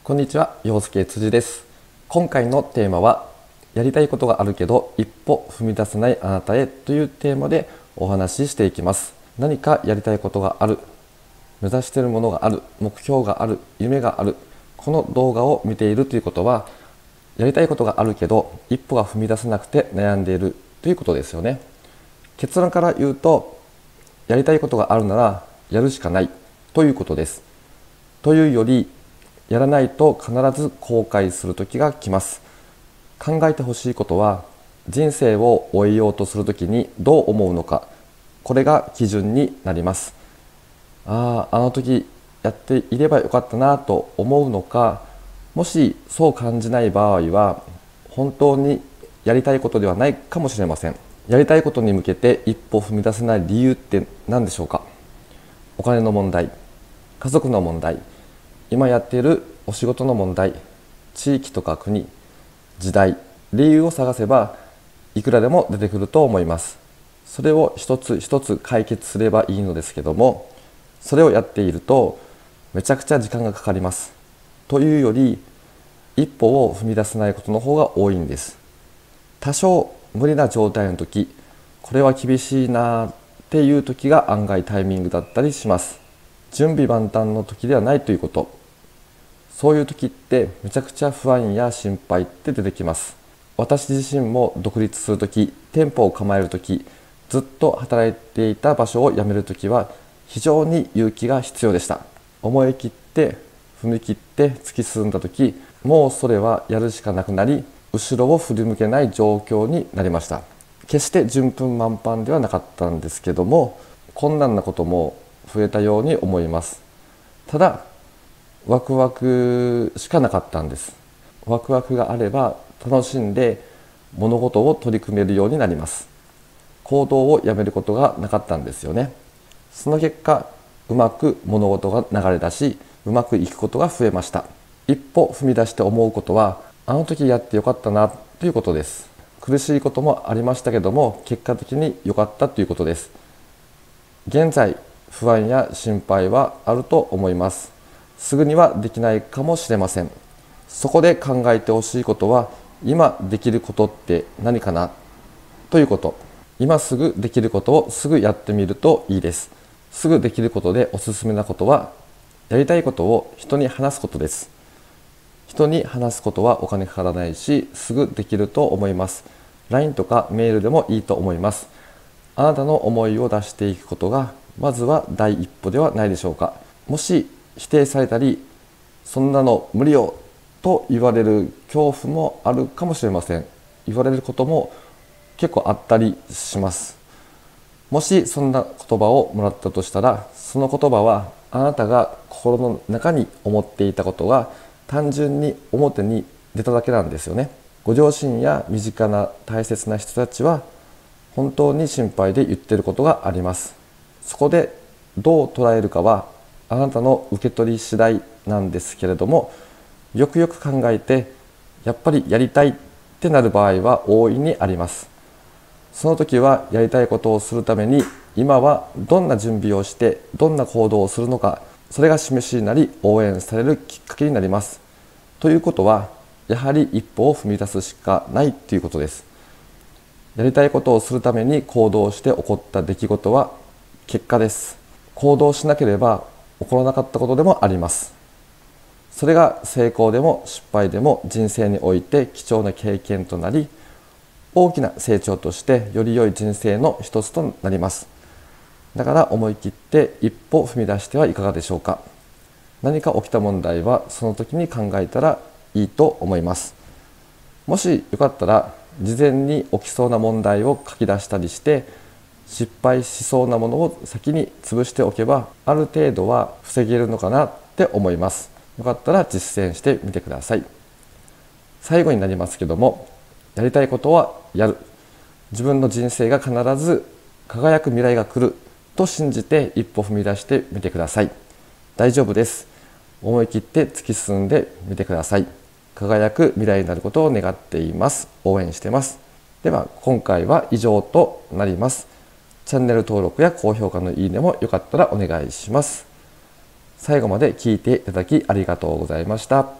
こんにちは、陽介辻です。今回のテーマは、やりたいことがあるけど一歩踏み出せないあなたへというテーマでお話ししていきます。何かやりたいことがある、目指しているものがある、目標がある、夢がある、この動画を見ているということは、やりたいことがあるけど一歩が踏み出せなくて悩んでいるということですよね。結論から言うと、やりたいことがあるならやるしかないということです。というより、やらないと必ず後悔する時が来ます。考えてほしいことは、人生を終えようとする時にどう思うのか、これが基準になります。あの時やっていればよかったなと思うのか、もしそう感じない場合は本当にやりたいことではないかもしれません。やりたいことに向けて一歩踏み出せない理由って何でしょうか。お金の問題、家族の問題、今やっているお仕事の問題、地域とか国、時代、理由を探せばいくらでも出てくると思います。それを一つ一つ解決すればいいのですけども、それをやっているとめちゃくちゃ時間がかかります。というより、一歩を踏み出せないことの方が多いんです。多少無理な状態の時、これは厳しいなっていう時が案外タイミングだったりします。準備万端の時ではないということ。そういう時ってめちゃくちゃ不安や心配って出てきます。私自身も独立する時、店舗を構える時、ずっと働いていた場所を辞める時は非常に勇気が必要でした。思い切って踏み切って突き進んだ時、もうそれはやるしかなくなり、後ろを振り向けない状況になりました。決して順風満帆ではなかったんですけども、困難なことも増えたように思います。ただワクワクしかなかったんです。ワクワクがあれば楽しんで物事を取り組めるようになります。行動をやめることがなかったんですよね。その結果、うまく物事が流れ出し、うまくいくことが増えました。一歩踏み出して思うことは、あの時やってよかったなということです。苦しいこともありましたけども、結果的に良かったということです。現在、不安や心配はあると思います。すぐにはできないかもしれません。そこで考えてほしいことは、今できることって何かなということ。今すぐできることをすぐやってみるといいです。すぐできることでおすすめなことは、やりたいことを人に話すことです。人に話すことはお金かからないし、すぐできると思います。LINE とかメールでもいいと思います。あなたの思いを出していくことが、まずは第一歩ではないでしょうか。もし否定されたり、そんなの無理よと言われる恐怖もあるかもしれません。言われることも結構あったりします。もしそんな言葉をもらったとしたら、その言葉はあなたが心の中に思っていたことが単純に表に出ただけなんですよね。ご両親や身近な大切な人たちは本当に心配で言っていることがあります。そこでどう捉えるかはあなたの受け取り次第なんですけれども、よくよく考えてやっぱりやりたいってなる場合は大いにあります。その時はやりたいことをするために今はどんな準備をしてどんな行動をするのか、それが示しになり応援されるきっかけになります。ということは、やはり一歩を踏み出すしかないということです。やりたいことをするために行動して起こった出来事は結果です。行動しなければ起こらなかったことでもあります。それが成功でも失敗でも人生において貴重な経験となり、大きな成長としてより良い人生の一つとなります。だから思い切って一歩踏み出してはいかがでしょうか。何か起きた問題はその時に考えたらいいと思います。もしよかったら事前に起きそうな問題を書き出したりして、失敗しそうなものを先に潰しておけばある程度は防げるのかなって思います。よかったら実践してみてください。最後になりますけども、やりたいことはやる。自分の人生が必ず輝く未来が来ると信じて一歩踏み出してみてください。大丈夫です。思い切って突き進んでみてください。輝く未来になることを願っています。応援してます。では今回は以上となります。チャンネル登録や高評価のいいねもよかったらお願いします。最後まで聞いていただきありがとうございました。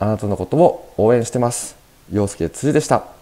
あなたのことを応援してます。陽介辻でした。